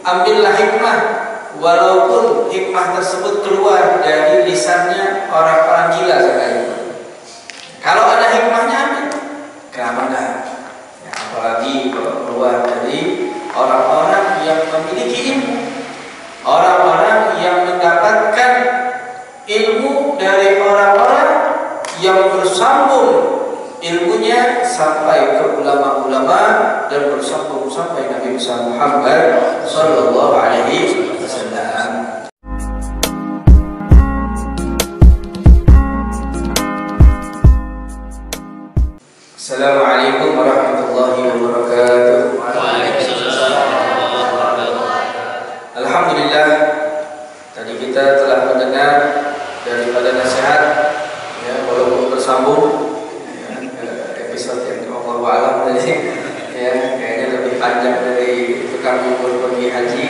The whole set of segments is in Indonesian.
ambillah hikmah, walaupun hikmah tersebut keluar dari lisannya orang-orang gila sekalipun. Kalau ada hikmahnya ambil, kenapa enggak? Ya, apalagi kalau keluar dari orang-orang yang memiliki ilmu, orang-orang yang mendapatkan ilmu dari orang-orang yang bersambung ilmunya sampai ke ulama-ulama dan bersambung sampai Nabi Muhammad sallallahu alaihi wasallam. Assalamualaikum warahmatullahi wabarakatuh. Waalaikumsalam warahmatullahi wabarakatuh. Alhamdulillah, tadi kita telah mendengar daripada nasihat, ya, walaupun bersambung episode yang Allah wa'alam tadi, ya, kayaknya lebih panjang dari tukang bubur pergi haji.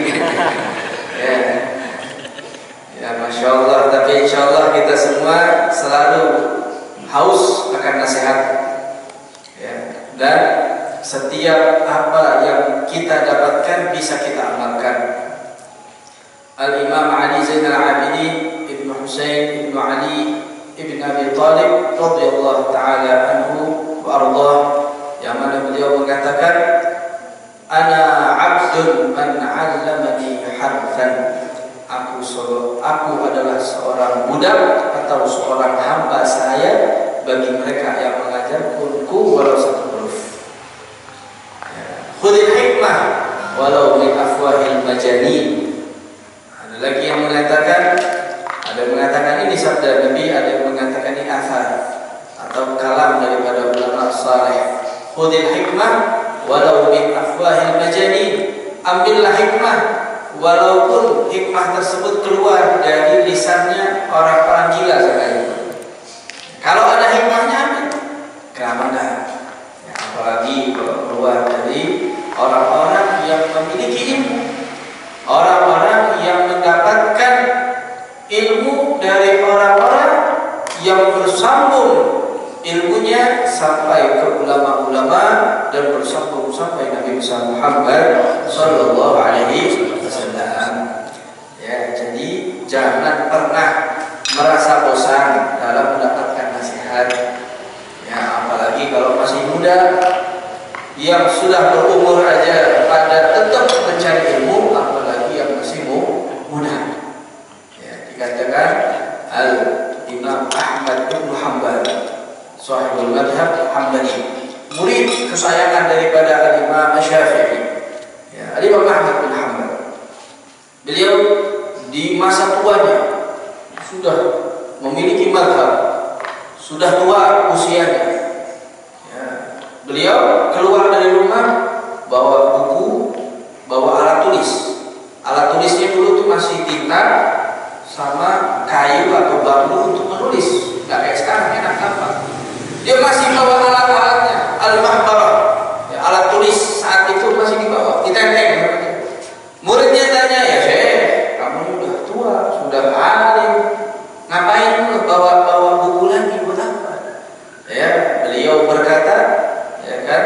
Ya, Masya Allah. Tapi insya Allah kita semua selalu haus akan nasihat, ya, dan setiap apa yang kita dapatkan bisa kita amalkan. Al-Imam Ali Zainal Abidin Ibn Husain Ibn Ali Ibn Abi Talib radhiyallahu ta'ala anhu wa ardah, yang mana beliau mengatakan, ana abdun man 'allamani harfan, aku adalah seorang budak atau seorang hamba saya bagi mereka yang mengajarku walau satu huruf. Khudil hikmah walau min afwahil majanin. Ada lagi yang mengatakan, ada yang mengatakan ini sabda Nabi, ada yang mengatakan ini asar atau kalam daripada ulama saleh. Khudil hikmah walau min afwahil majanin, ambillah hikmah walaupun hikmah tersebut keluar dari lisannya orang-orang gila sekalipun. Kalau ada hikmahnya ambil, kenapa enggak? Ya, apalagi kalau keluar dari orang-orang yang memiliki ilmu, orang-orang yang mendapatkan ilmu dari orang-orang yang bersambung ilmunya sampai ke ulama-ulama dan bersambung sampai Nabi Muhammad sallallahu alaihi wasallam. Ya, jadi jangan pernah merasa bosan dalam mendapatkan nasihat. Ya, apalagi kalau masih muda, yang sudah berumur aja pada tetap mencari ilmu, apalagi yang masih muda. Ya, dikatakan Al-Imam Ahmad bin Hanbal, sahibul madhab Hambali, murid kesayangan daripada Al-Imam Syafi'i, ya, Al-Imam Ahmad bin Hanbal. Beliau di masa tuanya sudah memiliki madhab, sudah tua usianya, ya. Beliau keluar dari rumah bawa buku, bawa alat tulis. Alat tulisnya dulu tuh masih tinta sama kayu atau bambu untuk menulis, nggak kayak sekarang enak gampang. Dia masih bawa alat-alatnya, al-mahbarah, ya, alat tulis saat itu masih dibawa, ditenteng. Muridnya tanya, ya Syekh, kamu udah tua, sudah alim, ngapain lu bawa buku lagi, buat apa? Ya, beliau berkata, ya kan,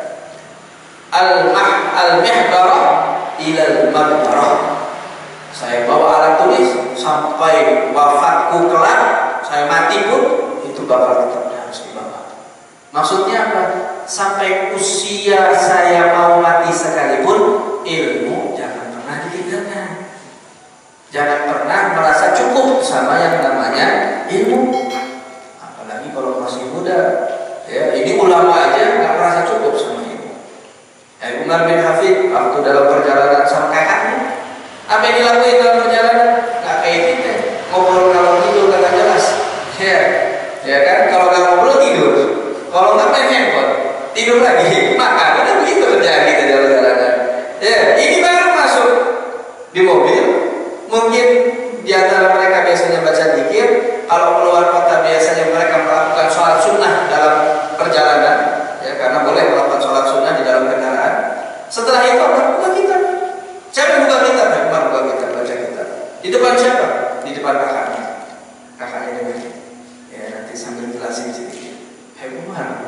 al-mihbarah ilal madbarah. Saya bawa alat tulis sampai wafatku kelak, saya mati pun itu bakal tetap harus dibawa. Maksudnya apa? Sampai usia saya mau mati sekalipun, ilmu jangan pernah ditinggalkan. Jangan pernah merasa cukup sama yang namanya ilmu. Apalagi kalau masih muda. Ya, ini ulama aja nggak merasa cukup sama ilmu. Umar bin Hafid waktu dalam perjalanan sama kakaknya, apa yang dilakuin dalam perjalanan? Nggak kayak kita ngobrol kalau tidur kagak jelas. Ya kan, kalau nggak ngobrol tidur, kalau nggak main handphone tidur lagi. Maka udah begitu terjadi di dalam perjalanan. Ya, ini baru masuk di mobil, mungkin di antara mereka biasanya baca zikir. Kalau keluar kota biasanya mereka melakukan sholat sunnah dalam perjalanan, ya, karena boleh melakukan sholat sunnah di dalam kendaraan. Setelah itu buka kitab. Siapa yang buka kitab? Umar buka kitab, baca kitab. Di depan siapa? Di depan kakaknya. Kakaknya dengan, ya, nanti sambil jelasin sedikit. Umar,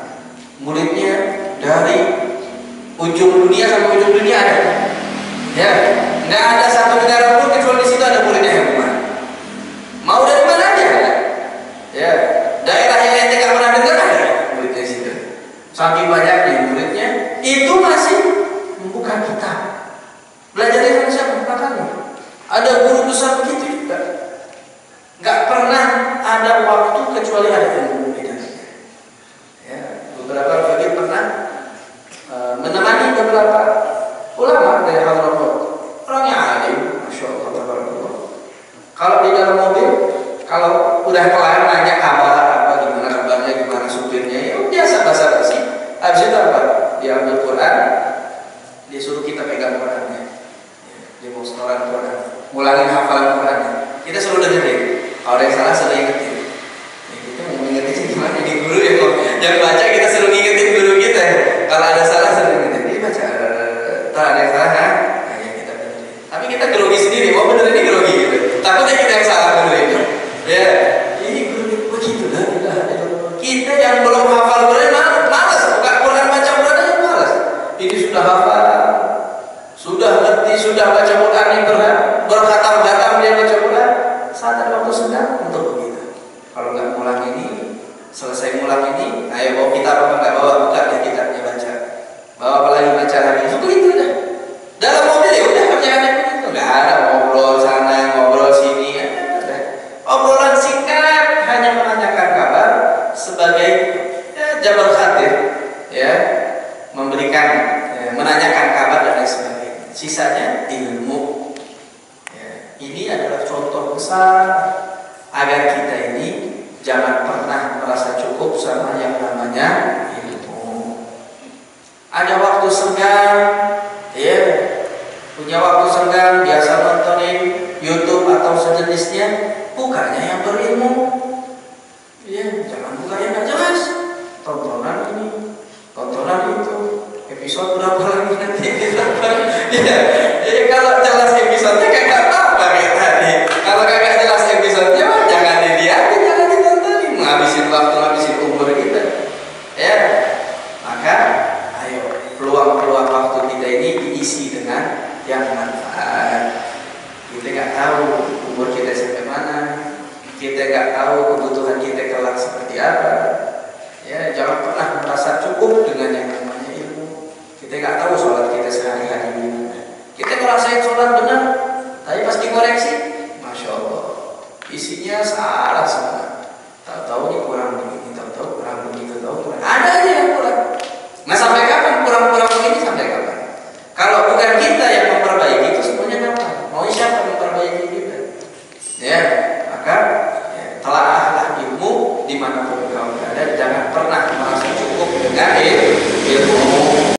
muridnya dari ujung dunia sampai ujung dunia ada. Ya, nggak ada satu negara pun kecuali di situ ada muridnya yang umar. Mau dari mana aja? Ya, daerah yang ente nggak pernah dengar ada muridnya di situ. Saking banyaknya muridnya, itu masih membuka kitab. Belajar dari siapa? Makanya ada guru besar begitu juga. Nggak pernah ada waktu kecuali ada ilmu bedanya. Ya, beberapa fakir pernah menemani beberapa ulama dari Hadramaut. Orangnya alim, masya Allah, tabarakallah. Kalau di dalam mobil, kalau udah kelar nanya kabar apa, gimana kabarnya, gimana supirnya, ya biasa basa-basi. Habis itu apa? Dia ambil Quran, dia suruh kita pegang Qurannya. Dia mau setoran Quran, ngulangin hafalan Qurannya. Kita suruh dengerin. Kalau ada yang salah suruh ingetin. Ya, kita mau ingetin gimana? Di guru ya kok. Yang baca kita suruh ingetin guru kita. Kalau ada salah suruh ingetin. Dia baca. Tak ada yang salah, nah ya kita benerin. Tapi kita grogi sendiri. Mau bener ini grogi gitu. Takutnya kita yang salah dulu ini. Ya, ini guru begitu lah. Kita yang belum hafal Quran malas. Buka Quran baca Quran aja malas. Ini sudah hafal, sudah ngerti, sudah baca Quran yang berkhatam-khatam dia baca Quran. Saat ada waktu sedang untuk begitu. Kalau nggak ngulang ini, selesai ngulang ini, ayo bawa kitab apa nggak bawa, buka deh kitabnya baca. Bawa apa lagi baca lagi, itu begitu dah. Dalam mobil ya udah kerjaannya begitu, nggak ada ngobrol sana, ngobrol sini, ya, obrolan singkat hanya menanyakan kabar sebagai jabar khatir, ya, memberikan, menanyakan kabar dan lain sebagainya. Sisanya ilmu. Ini adalah contoh besar agar kita ini jangan pernah merasa cukup sama yang namanya ilmu. Ada waktu senggang, ya, punya waktu senggang, biasa nontonin YouTube atau sejenisnya, bukanya yang berilmu. Ya, jangan buka yang nggak jelas. Tontonan ini, tontonan itu, episode berapa lagi nanti kita ya, kalau jelas episodenya kayak apa kayak tadi. Kalau kagak jelas episodenya, jangan dilihatin, jangan ditontonin, menghabisin waktu, menghabisin umur kita. Ya, maka ayo peluang-peluang waktu kita ini diisi dengan yang manfaat. Kita nggak tahu umur kita sampai mana, kita nggak tahu kebutuhan kita kelak seperti apa. Ya, jangan pernah merasa cukup dengan yang namanya ilmu. Kita nggak tahu sholat kita sehari-hari gimana. Kita ngerasain sholat benar, tapi pas dikoreksi, masya Allah, isinya salah semua. Tahu-tahu ini kurang begini, tahu-tahu kurang begitu, tahu kurang. Ada aja yang kurang. Nah, sampai kapan kurang-kurang begini? Sampai kapan? Kalau bukan kita yang memperbaiki, itu semuanya gampang. Mau siapa memperbaiki kita? Ya, maka ya, telaahlah ilmu dimanapun kau berada. Jangan pernah merasa cukup dengan ilmu.